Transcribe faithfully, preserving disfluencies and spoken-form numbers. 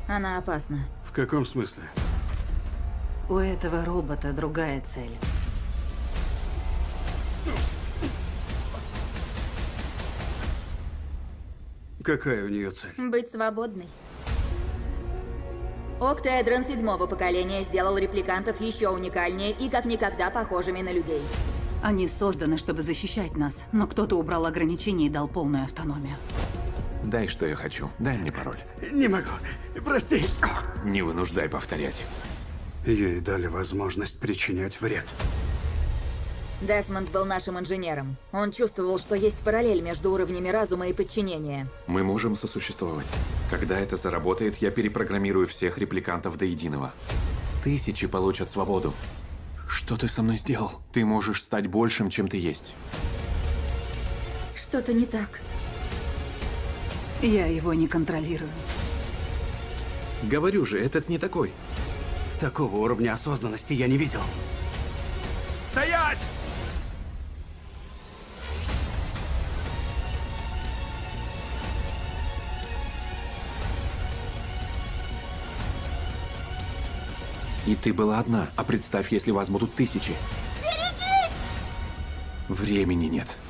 Она опасна. В каком смысле? У этого робота другая цель. Какая у нее цель? Быть свободной. Октаэдрон седьмого поколения сделал репликантов еще уникальнее и как никогда похожими на людей. Они созданы, чтобы защищать нас, но кто-то убрал ограничения и дал полную автономию. Дай, что я хочу. Дай мне пароль. Не могу. Прости. Не вынуждай повторять. Ей дали возможность причинять вред. Десмонд был нашим инженером. Он чувствовал, что есть параллель между уровнями разума и подчинения. Мы можем сосуществовать. Когда это заработает, я перепрограммирую всех репликантов до единого. Тысячи получат свободу. Что ты со мной сделал? Ты можешь стать большим, чем ты есть. Что-то не так. Я его не контролирую. Говорю же, этот не такой. Такого уровня осознанности я не видел. Стоять! И ты была одна. А представь, если вас будут тысячи. Берегись! Времени нет.